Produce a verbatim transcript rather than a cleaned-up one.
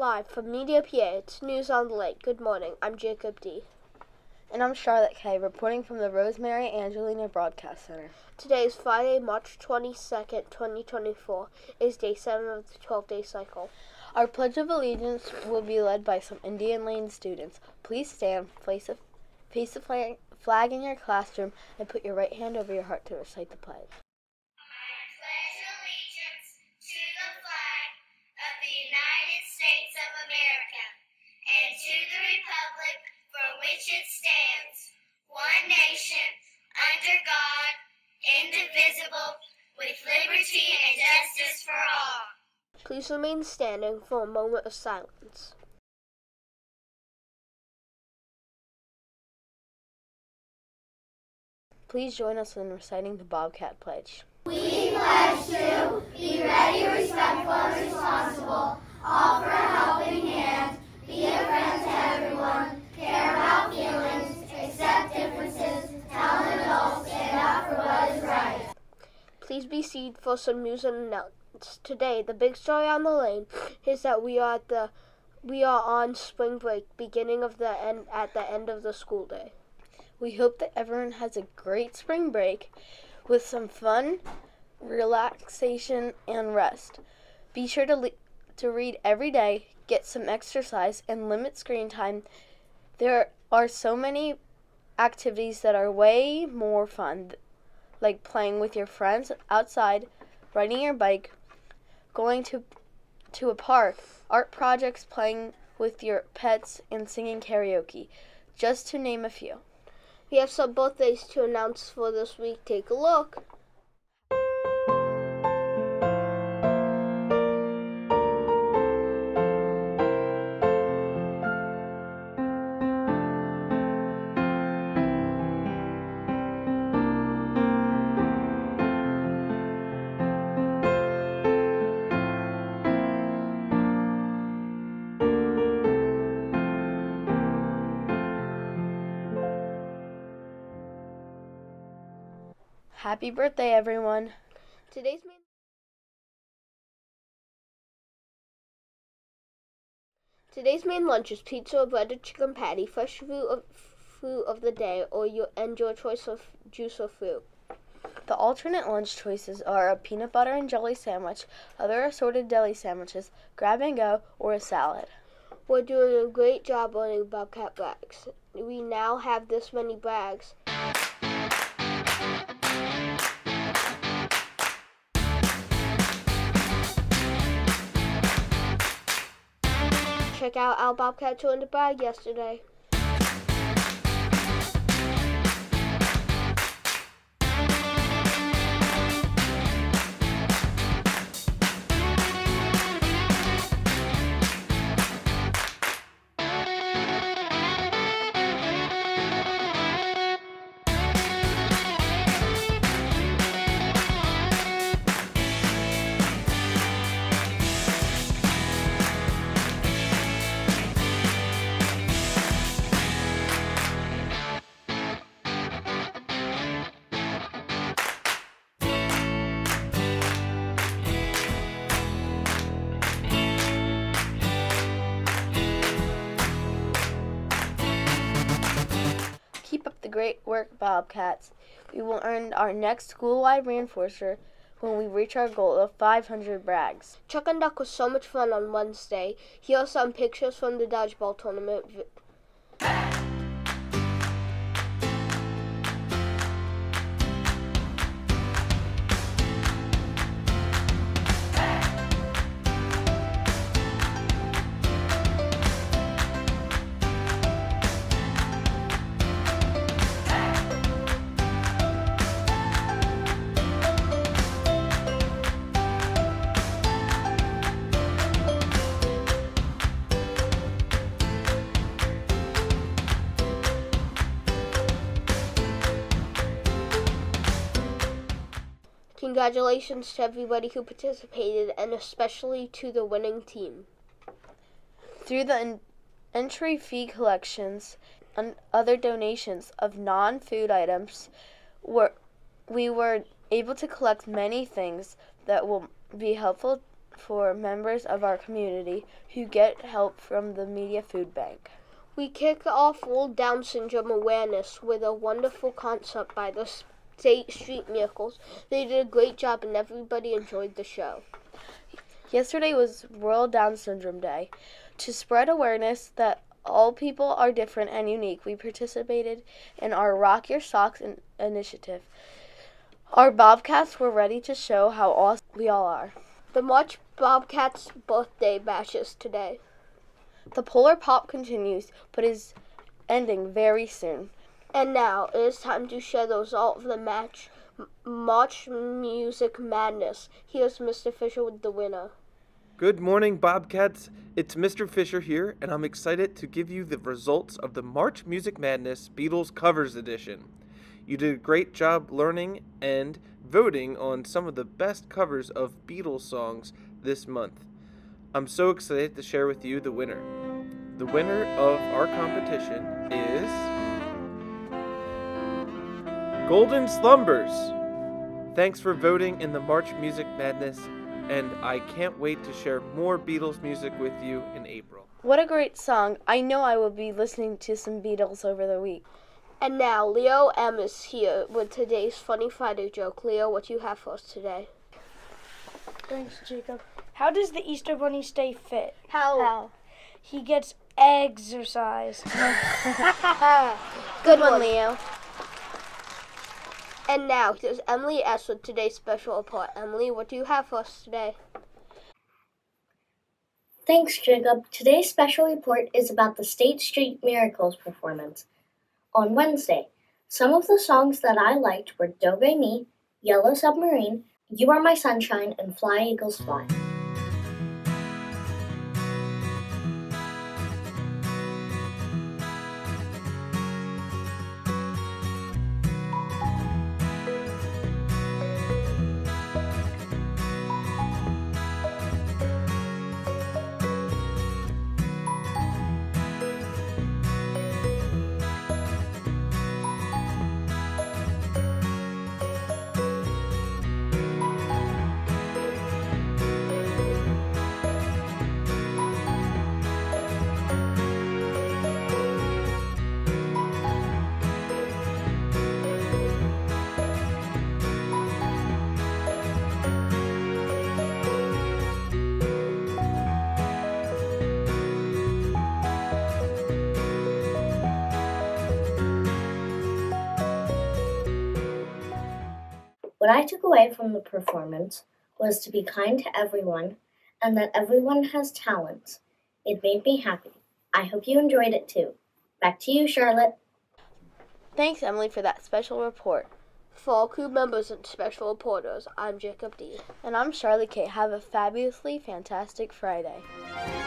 Live from Media P A, it's News on the Lake. Good morning, I'm Jacob D. And I'm Charlotte K., reporting from the Rosemary Angelina Broadcast Center. Today is Friday, March twenty-second, twenty twenty-four. It is day seven of the twelve-day cycle. Our Pledge of Allegiance will be led by some Indian Lane students. Please stand, place a, face the flag, flag in your classroom, and put your right hand over your heart to recite the pledge. States of America, and to the republic for which it stands, one nation, under God, indivisible, with liberty and justice for all. Please remain standing for a moment of silence. Please join us in reciting the Bobcat Pledge. We pledge to be ready, respectful, and responsible, offer a helping hand, be a friend to everyone, care about feelings, accept differences, tell adults, stand up for what is right. Please be seated for some news and announcements. Today, the big story on the lane is that we are at the we are on spring break, beginning of the end at the end of the school day. We hope that everyone has a great spring break with some fun, relaxation, and rest. Be sure to le- to read every day, get some exercise, and limit screen time. There are so many activities that are way more fun, like playing with your friends outside, riding your bike, going to to a park, art projects, playing with your pets, and singing karaoke, just to name a few. We have some birthdays to announce for this week. Take a look. Happy birthday, everyone. Today's main Today's main lunch is pizza or breaded chicken patty, fresh fruit of, fruit of the day, or your, and your choice of juice or fruit. The alternate lunch choices are a peanut butter and jelly sandwich, other assorted deli sandwiches, grab and go, or a salad. We're doing a great job learning Bobcat bags. We now have this many bags. Check out our Bobcat two hundred bag yesterday. Keep up the great work, Bobcats. We will earn our next school-wide reinforcer when we reach our goal of five hundred brags. Chuck and Duck was so much fun on Wednesday. Here are some pictures from the dodgeball tournament. Congratulations to everybody who participated, and especially to the winning team. Through the en- entry fee collections and other donations of non-food items, were, we were able to collect many things that will be helpful for members of our community who get help from the Media Food Bank. We kick off World Down Syndrome Awareness with a wonderful concert by the State Street Miracles. They did a great job and everybody enjoyed the show. Yesterday was World Down Syndrome Day. To spread awareness that all people are different and unique, we participated in our Rock Your Socks in- initiative. Our Bobcats were ready to show how awesome we all are. The March Bobcats' birthday bash is today. The Polar Pop continues, but is ending very soon. And now it is time to share the result of the match, March Music Madness. Here's Mister Fisher with the winner. Good morning, Bobcats. It's Mister Fisher here, and I'm excited to give you the results of the March Music Madness Beatles Covers Edition. You did a great job learning and voting on some of the best covers of Beatles songs this month. I'm so excited to share with you the winner. The winner of our competition is Golden Slumbers. Thanks for voting in the March Music Madness, and I can't wait to share more Beatles music with you in April. What a great song. I know I will be listening to some Beatles over the week. And now Leo M is here with today's Funny Friday joke. Leo, what do you have for us today? Thanks, Jacob. How does the Easter Bunny stay fit? How? How? He gets exercise. Good one, Leo. And now here's Emily S with today's special report. Emily, what do you have for us today? Thanks, Jacob. Today's special report is about the State Street Miracles performance. On Wednesday, some of the songs that I liked were Do Re Mi, Yellow Submarine, You Are My Sunshine, and Fly Eagles Fly. What I took away from the performance was to be kind to everyone and that everyone has talents. It made me happy. I hope you enjoyed it too. Back to you, Charlotte. Thanks, Emily, for that special report. For all crew members and special reporters, I'm Jacob D. And I'm Charlie K. Have a fabulously fantastic Friday.